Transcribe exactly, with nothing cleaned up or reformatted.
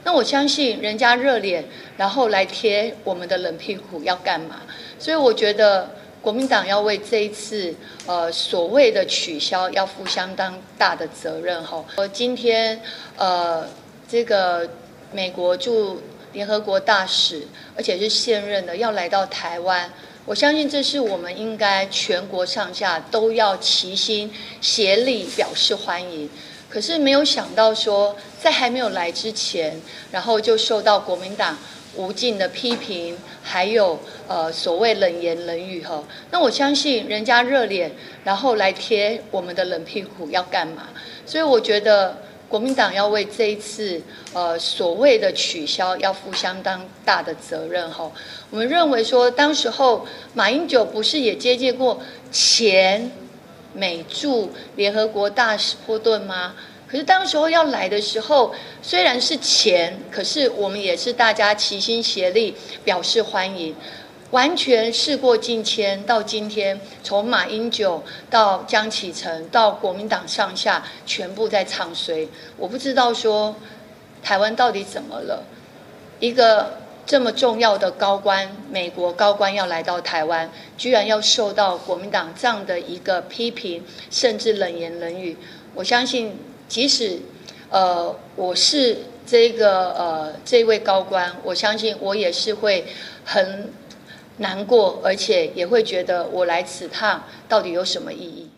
那我相信人家热脸，然后来贴我们的冷屁股要干嘛？所以我觉得国民党要为这一次呃所谓的取消要负相当大的责任哈。我今天呃这个美国驻联合国大使，而且是现任的，要来到台湾。我相信这是我们应该全国上下都要齐心协力表示欢迎。可是没有想到说，在还没有来之前，然后就受到国民党无尽的批评，还有呃所谓冷言冷语哈。那我相信人家热脸，然后来贴我们的冷屁股要干嘛？所以我觉得国民党要为这一次呃所谓的取消要负相当大的责任哈。我们认为说，当时候马英九不是也接见过前美驻联合国大使波顿吗？可是当时候要来的时候，虽然是前，可是我们也是大家齐心协力表示欢迎。完全事过境迁，到今天，从马英九到江启臣到国民党上下，全部在唱衰。我不知道说台湾到底怎么了，一个这么重要的高官，美国高官要来到台湾，居然要受到国民党这样的一个批评，甚至冷言冷语。我相信，即使呃我是这个呃这位高官，我相信我也是会很难过，而且也会觉得我来此趟到底有什么意义。